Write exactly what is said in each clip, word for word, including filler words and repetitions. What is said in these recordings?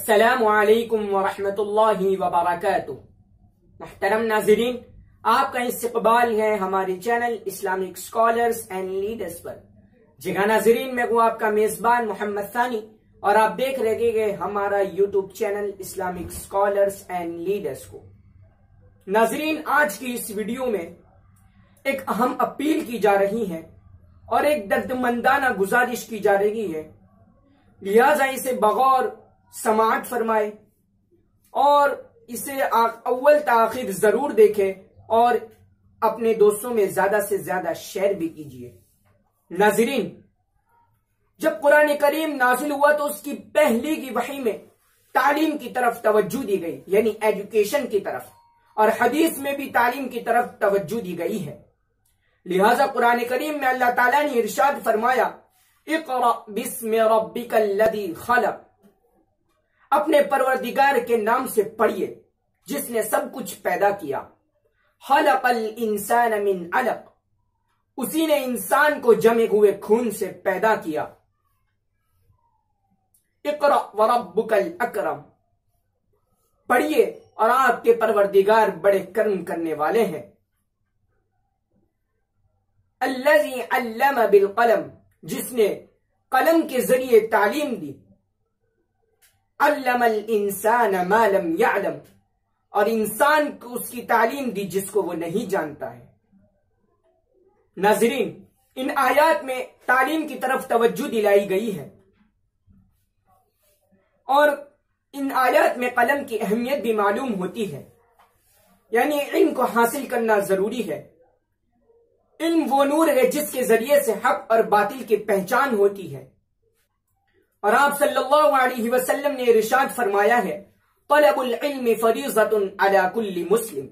السلام علیکم ورحمۃ اللہ وبرکاتہ۔ محترم ناظرین، آپ کا استقبال ہے ہمارے channel Islamic scholars and leaders پر۔ جی ہاں ناظرین، میں ہوں آپ کا میزبان محمد ثانی اور آپ دیکھ رہے گے ہمارا YouTube channel Islamic scholars and leaders کو۔ ناظرین، آج کی اس ویڈیو میں ایک اہم اپیل کی جا رہی ہے اور ایک دردمندانہ گزارش کی جا رہی ہے، لہذا اسے بغور سماعت فرمائے اور اسے اول تاخیر ضرور دیکھے اور اپنے دوستوں میں زیادہ سے زیادہ شیئر بھی کیجیے۔ ناظرین، جب قرآن کریم نازل ہوا تو اس کی پہلی کی وحی میں تعلیم کی طرف توجہ دی گئی، یعنی ایجوکیشن کی طرف، اور حدیث میں بھی تعلیم کی طرف توجہ دی گئی ہے۔ لہذا قرآن کریم میں اللہ تعالیٰ نے ارشاد فرمایا، اقرأ بسم ربک الذی خلق، اپنے پروردگار کے نام سے پڑھیے جس نے سب کچھ پیدا کیا۔ خلق الانسان من علق، اسی نے انسان کو جمے ہوئے خون سے پیدا کیا۔ اقرأ وربک الاکرم، پڑھیے اور آپ کے پروردگار بڑے کرم کرنے والے ہیں۔ الذی علم بالقلم، جس نے قلم کے ذریعے تعلیم دی۔ علم الانسان ما لم يعلم، اور انسان کو اس کی تعلیم دی جس کو وہ نہیں جانتا ہے۔ ناظرین، ان آیات میں تعلیم کی طرف توجہ دلائی گئی ہے اور ان آیات میں قلم کی اہمیت بھی معلوم ہوتی ہے، یعنی علم کو حاصل کرنا ضروری ہے۔ علم وہ نور ہے جس کے ذریعے سے حق اور باطل کی پہچان ہوتی ہے، اور آپ صلی اللہ علیہ وسلم نے ارشاد فرمایا ہے، طلب العلم فریضۃ علی کل مسلم،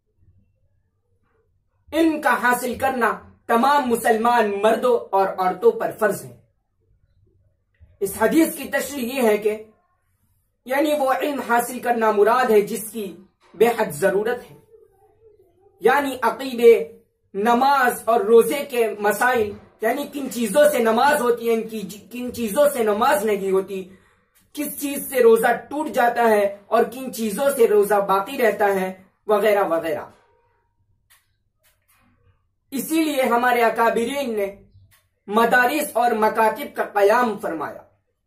علم کا حاصل کرنا تمام مسلمان مردوں اور عورتوں پر فرض ہے۔ اس حدیث کی تشریح یہ ہے کہ یعنی وہ علم حاصل کرنا مراد ہے جس کی بے حد ضرورت ہے، یعنی عقیدے، نماز اور روزے کے مسائل، یعنی کن چیزوں سے نماز ہوتی ہے، کن چیزوں سے نماز نہیں ہوتی، کس چیز سے روزہ ٹوٹ جاتا ہے اور کن چیزوں سے روزہ باقی رہتا ہے، وغیرہ وغیرہ۔ اسی لیے ہمارے اکابرین نے مدارس اور مکاتب کا قیام فرمایا،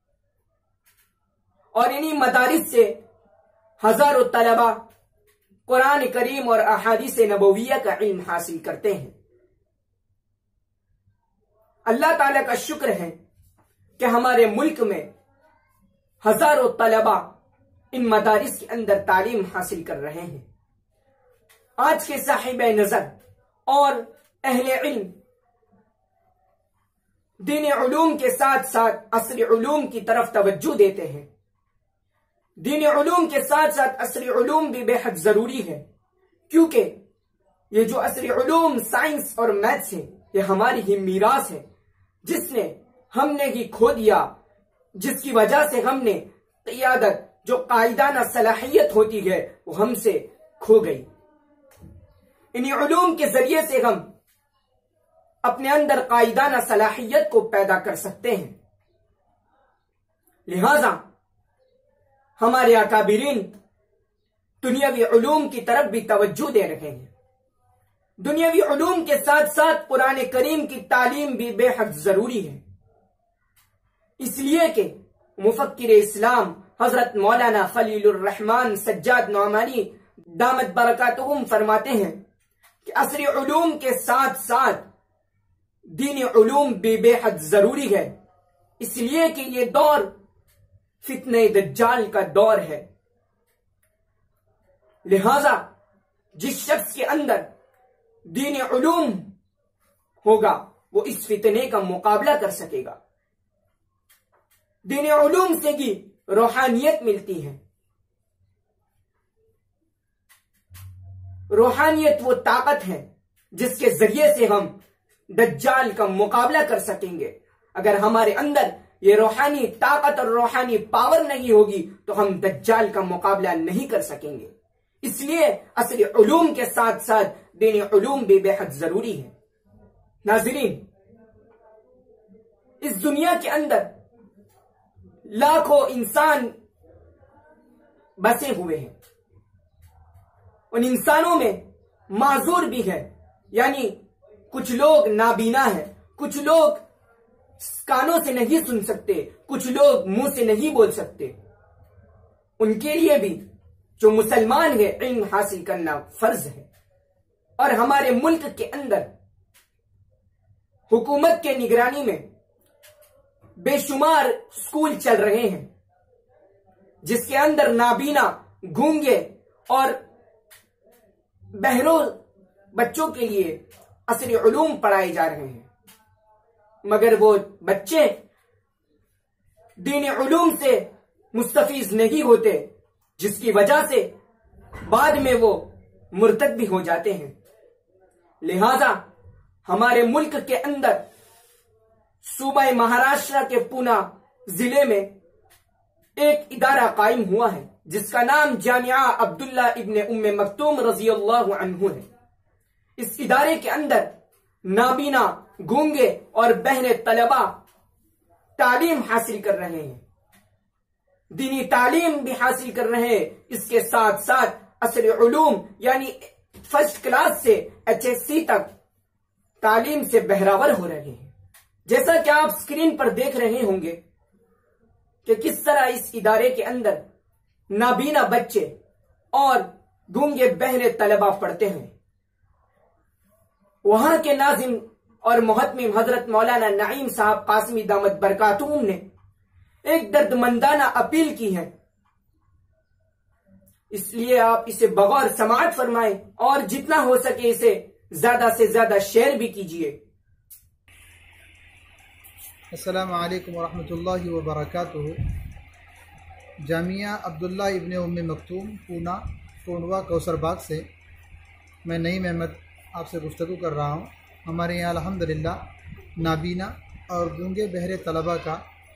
اور انہی مدارس سے ہزاروں طلبہ قرآن کریم اور احادیث نبویہ کا علم حاصل کرتے ہیں۔ اللہ تعالیٰ کا شکر ہے کہ ہمارے ملک میں ہزاروں طلبہ ان مدارس کے اندر تعلیم حاصل کر رہے ہیں۔ آج کے صاحب نظر اور اہل علم دین علوم کے ساتھ ساتھ عصری علوم کی طرف توجہ دیتے ہیں۔ دین علوم کے ساتھ ساتھ عصری علوم بھی بے حد ضروری ہے، کیونکہ یہ جو عصری علوم، سائنس اور میتھس ہے، یہ ہماری ہی میراث ہے جس نے ہم نے ہی کھو دیا، جس کی وجہ سے ہم نے قیادت، جو قائدانہ صلاحیت ہوتی ہے، وہ ہم سے کھو گئی۔ انہی علوم کے ذریعے سے ہم اپنے اندر قائدانہ صلاحیت کو پیدا کر سکتے ہیں۔ لہذا ہمارے اکابرین دنیاوی علوم کی طرف بھی توجہ دے رہے ہیں۔ دنیاوی علوم کے ساتھ ساتھ قرآن کریم کی تعلیم بھی بے حد ضروری ہے، اس لیے کہ مفکر اسلام حضرت مولانا خلیل الرحمن سجاد نعمانی دامت برکاتہم فرماتے ہیں کہ عصری علوم کے ساتھ ساتھ دینی علوم بھی بے حد ضروری ہے، اس لیے کہ یہ دور فتنہ دجال کا دور ہے۔ لہذا جس شخص کے اندر دین علوم ہوگا وہ اس فتنے کا مقابلہ کر سکے گا۔ دین علوم سے ہی روحانیت ملتی ہے۔ روحانیت وہ طاقت ہے جس کے ذریعے سے ہم دجال کا مقابلہ کر سکیں گے۔ اگر ہمارے اندر یہ روحانی طاقت اور روحانی پاور نہیں ہوگی تو ہم دجال کا مقابلہ نہیں کر سکیں گے۔ اس لیے عصری علوم کے ساتھ ساتھ دینی علوم بھی بے حد ضروری ہے۔ ناظرین، اس دنیا کے اندر لاکھوں انسان बसे हुए हैं। उन इंसानों में माजूर भी है, यानी कुछ लोग नाबीना है, कुछ लोग कानों से नहीं सुन सकते, कुछ लोग मुंह से नहीं बोल सकते। उनके लिए भी जो मुसलमान है इल्म हासिल करना फर्ज है। और हमारे मुल्क के अंदर हुकूमत के निगरानी में बेशुमार स्कूल चल रहे हैं जिसके अंदर नाबीना, गूंगे और बहरों बच्चों के लिए असरी उलूम पढ़ाए जा रहे हैं, मगर वो बच्चे दीनी उलूम से मुस्तफीज नहीं होते, जिसकी वजह से बाद में वो मुर्तद भी हो जाते हैं। लिहाजा हमारे मुल्क के अंदर सूबा महाराष्ट्र के पूना जिले में एक इदारा कायम हुआ है जिसका नाम जामिया अब्दुल्ला इब्ने उम्मे मक्तूम रज़ियल्लाहु अन्हु है। इस इदारे के अंदर नाबीना, गूंगे और बहरे तलबा तालीम हासिल कर रहे हैं, दीनी तालीम भी हासिल कर रहे हैं। इसके साथ साथ असरी उलूम यानी फर्स्ट क्लास से एच एस सी तक तालीम से बहरावर हो रहे हैं। जैसा कि आप स्क्रीन पर देख रहे होंगे कि किस तरह इस इदारे के अंदर नाबीना बच्चे और गूंगे बहरे तलबा पढ़ते हैं। वहां के नाजिम और मुहतमिम हजरत मौलाना नईम साहब कासमी दामत बरकातुहुम ने एक दर्दमंदाना अपील की है, इसलिए आप इसे बगौर समाअत फरमाएं और जितना हो सके इसे ज्यादा से ज्यादा शेयर भी कीजिए। अस्सलामु अलैकुम वरहमतुल्लाहि वबरकातुहू। जामिया अब्दुल्ला इब्ने उम्मे मक्तूम पूना टोंडवा कौसर बाग से मैं नईम अहमद आपसे गुफ्तगू कर रहा हूँ। हमारे यहाँ अल्हम्दुलिल्लाह नाबीना और गूंगे बहरे तलबा का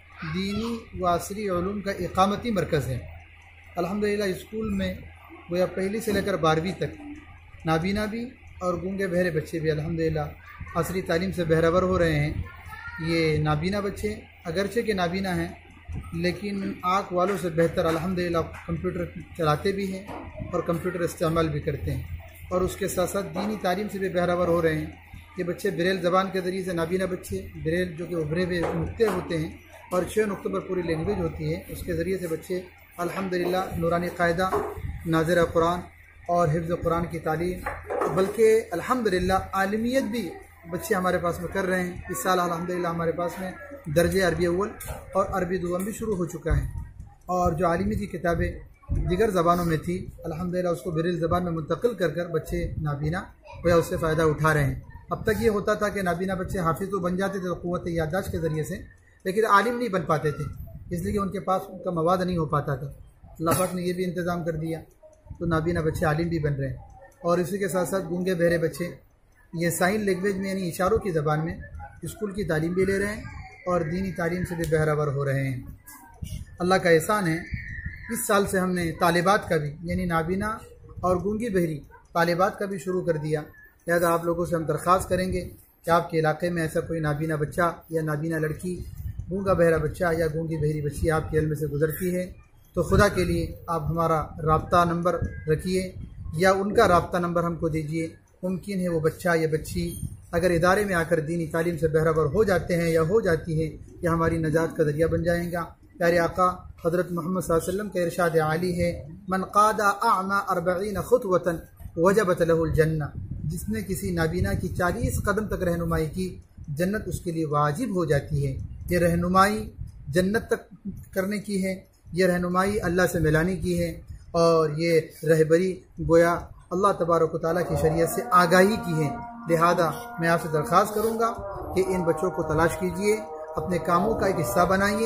दीनी व असरी उलूम का इकामती मरकज़ है। अल्हम्दुलिल्लाह स्कूल में गोया पहली से लेकर बारहवीं तक नाबीना भी और गूंगे बहरे बच्चे भी अल्हम्दुलिल्लाह असरी तालीम से बहरावर हो रहे हैं। ये नाबीना बच्चे अगरचे के नाबीना हैं लेकिन आँख वालों से बेहतर अल्हम्दुलिल्लाह कंप्यूटर चलाते भी हैं और कंप्यूटर इस्तेमाल भी करते हैं, और उसके साथ साथ दीनी तालीम से भी बहरावर हो रहे हैं। ये बच्चे ब्रेल ज़बान के ज़रिए से नाबीना बच्चे ब्रेल जो कि उभरे हुए नुक्ते होते हैं और छः नुक्तों पर पूरी लैंग्वेज होती है, उसके ज़रिए से बच्चे अल्हम्दुलिल्लाह नूरानी क़ायदा, नाज़िर कुरान और हिफ्ज़ कुरान की तालीम, बल्कि अल्हम्दुलिल्लाह आलमियत भी बच्चे हमारे पास में कर रहे हैं। इस साल अल्हम्दुलिल्लाह हमारे पास में दर्जे अरबी अव्वल और अरबी दुआम भी शुरू हो चुका है, और जो आलिमी की किताबें दिगर ज़बानों में थी अल्हम्दुलिल्लाह उसको ब्रेल ज़बान में मुंतकिल कर कर बच्चे नाबीना या उससे फ़ायदा उठा रहे हैं। अब तक ये होता था कि नाबीना बच्चे हाफिज़ तो बन जाते थे क़ुव्वत याददाश्त के ज़रिए से, लेकिन आलिम नहीं बन पाते थे, इसलिए कि उनके पास उनका मवाद नहीं हो पाता था। अल्लाह पाक ने ये भी इंतज़ाम कर दिया तो नाबीना बच्चे आलिम भी बन रहे हैं। और इसी के साथ साथ गूंगे बहरे बच्चे ये साइन लैंग्वेज में यानी इशारों की ज़बान में स्कूल की तालीम भी ले रहे हैं और दीनी तालीम से भी बहरावर हो रहे हैं। अल्लाह का एहसान है, इस साल से हमने तालिबात का भी यानी नाबीना और गूंगी बहरी तालिबात का भी शुरू कर दिया। लिहाजा आप लोगों से हम दरख्वास्त करेंगे कि आपके इलाके में ऐसा कोई नाबीना बच्चा या नाबीना लड़की, गूंगा बहरा बच्चा या गूंगी बहरी बच्ची आपके इल्म से गुजरती है तो खुदा के लिए आप हमारा राब्ता नंबर रखिए या उनका राब्ता नंबर हमको दीजिए। मुमकिन है वो बच्चा या बच्ची अगर इदारे में आकर दीनी तालीम से बहरावर हो जाते हैं या हो जाती है या हमारी नजात का ज़रिया बन जाएगा। प्यारे आका हज़रत मोहम्मद सल्लल्लाहु अलैहि वसल्लम का इरशाद आली है, मन क़ादा अअमा अर्बईन ख़ुतवतन वजबत लहुल जन्नह, जिसने किसी नाबीना की चालीस कदम तक रहनुमाई की जन्नत उसके लिए वाजिब हो जाती है। ये रहनुमाई जन्नत तक करने की है, ये रहनुमाई अल्लाह से मिलाने की है, और ये रहबरी गोया अल्लाह तबारक व तआला की शरीयत से आगाही की है। लिहाजा मैं आपसे दरख्वास्त करूँगा कि इन बच्चों को तलाश कीजिए, अपने कामों का एक हिस्सा बनाइए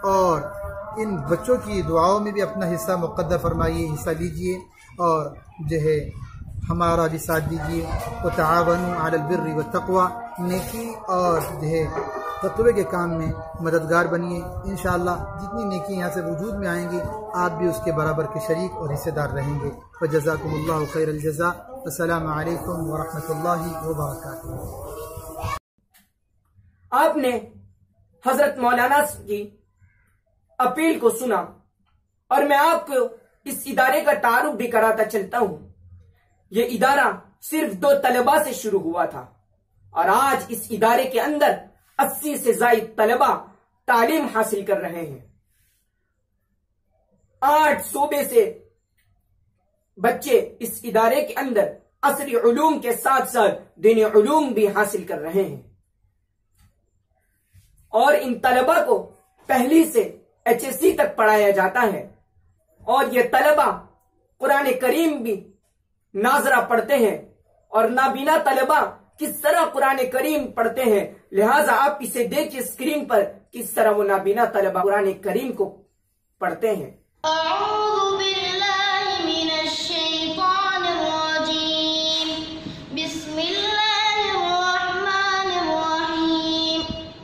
और इन बच्चों की दुआओं में भी अपना हिस्सा मुक़द्दर फरमाइए, हिस्सा लीजिए और जो है हमारा भी साथ दीजिए। व तआवनु अलल बिर्रि व तक़वा, नेकी और जो है तक़वे के काम में मददगार बनिए। इंशाअल्लाह जितनी नेकी यहाँ से वजूद में आएंगी आप भी उसके बराबर के शरीक और हिस्सेदार रहेंगे। व जज़ाकुमुल्लाहु खैरल जज़ा। अस्सलामु अलैकुम व रहमतुल्लाहि व बरकातुहू। आपने हजरत मौलाना की अपील को सुना और मैं आपको اس ادارے کا تعارف بھی کراتا چلتا ہوں۔ یہ ادارہ صرف دو طلباء سے شروع ہوا تھا اور آج اس ادارے کے اندر اسی سے زائد طلباء تعلیم حاصل کر رہے ہیں۔ آٹھ صوبے سے بچے اس ادارے کے اندر عصری علوم کے ساتھ ساتھ دینی علوم بھی حاصل کر رہے ہیں، اور ان طلباء کو پہلی سے ایچ ایس سی تک پڑھایا جاتا ہے، اور یہ طلباء قرآن کریم بھی ناظرہ پڑھتے ہیں، اور نابینا طلباء کس طرح قرآن کریم پڑھتے ہیں، لہٰذا آپ اسے دیکھیں اسکرین پر کس طرح وہ نابینا طلباء قرآن کریم کو پڑھتے ہیں۔ اعوذ باللہ من الشیطان الرجیم، بسم اللہ الرحمن الرحیم،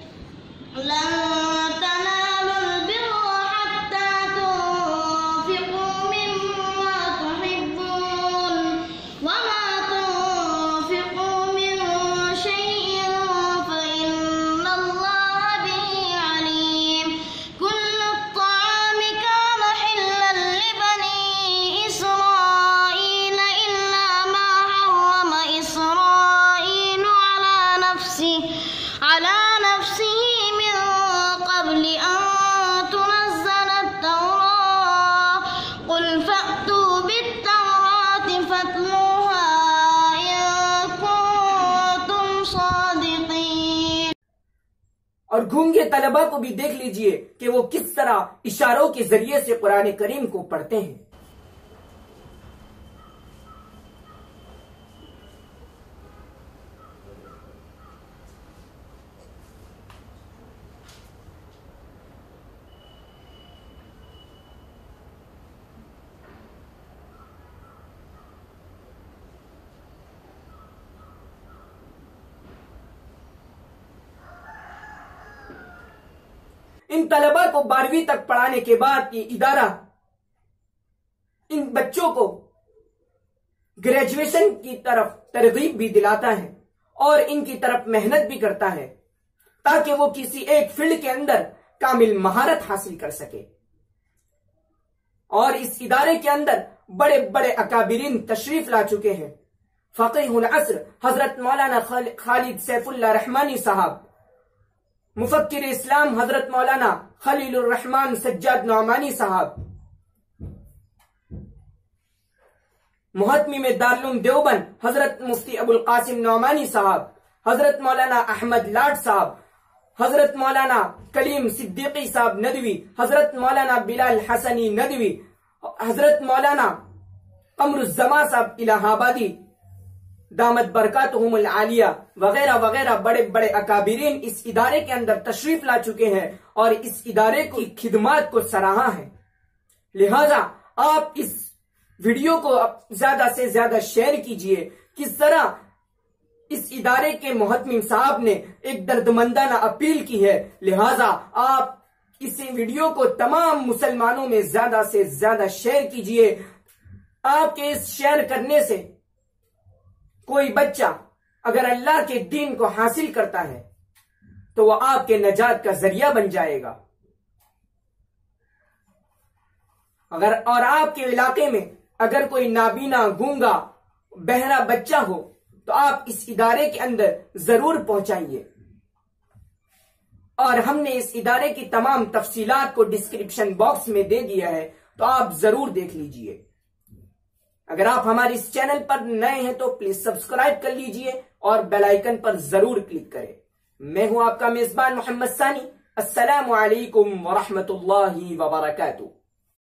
لن تنالوا البر حتى تنفقوا مما تحبون وما تنفقوا من شيء فإن الله به عليم، كل الطعام كان حلا لبني إسرائيل إلا ما حرم إسرائيل على نفسه على نفسه من قبل أن تنزل التوراة، قل فأتوا بالتوراة فاتلوها إن كنتم صادقين۔ اور گونگے طلباء کو بھی دیکھ لیجئے کہ وہ کس طرح اشاروں کے ذریعے سے قرآن کریم کو پڑھتے ہیں۔ ان طلباء کو بارہویں تک پڑھانے کے بعد یہ ادارہ ان بچوں کو گریجویشن کی طرف ترغیب بھی دلاتا ہے اور ان کی طرف محنت بھی کرتا ہے تاکہ وہ کسی ایک فیلڈ کے اندر کامل مہارت حاصل کر سکے۔ اور اس ادارے کے اندر بڑے بڑے اکابرین تشریف لا چکے ہیں۔ فقیہ العصر حضرت مولانا خالد سیف اللہ رحمانی صاحب، مفکر اسلام حضرت مولانا خلیل الرحمن سجاد نعمانی صاحب، محتمم دارالعلوم دیوبند حضرت مفتی ابو القاسم نعمانی صاحب، حضرت مولانا احمد لاڈ صاحب، حضرت مولانا کلیم صدیقی صاحب ندوی، حضرت مولانا بلال حسنی ندوی، حضرت مولانا قمر الزما صاحب الہ آبادی دامت برکاتہم العالیہ وغیرہ وغیرہ بڑے بڑے اکابرین اس ادارے کے اندر تشریف لا چکے ہیں اور اس ادارے کی خدمات کو سراہا ہے۔ لہذا آپ اس ویڈیو کو زیادہ سے زیادہ شیئر کیجئے۔ کس طرح اس ادارے کے محتمم صاحب نے ایک دردمندانہ اپیل کی ہے، لہذا آپ اس ویڈیو کو تمام مسلمانوں میں زیادہ سے زیادہ شیئر کیجئے۔ آپ کے اس شیئر کرنے سے کوئی بچہ اگر اللہ کے دین کو حاصل کرتا ہے تو وہ آپ کے نجات کا ذریعہ بن جائے گا۔ اگر اور آپ کے علاقے میں اگر کوئی نابینا، گونگا، بہرا بچہ ہو تو آپ اس ادارے کے اندر ضرور پہنچائیے، اور ہم نے اس ادارے کی تمام تفصیلات کو ڈسکرپشن باکس میں دے دیا ہے، تو آپ ضرور دیکھ لیجئے۔ اگر آپ ہمارے اس چینل پر نئے ہیں تو پلیز سبسکرائب کر لیجئے اور بیل آئیکن پر ضرور کلک کریں۔ میں ہوں آپ کا میزبان محمد ثانی۔ السلام علیکم ورحمۃ اللہ وبرکاتہ۔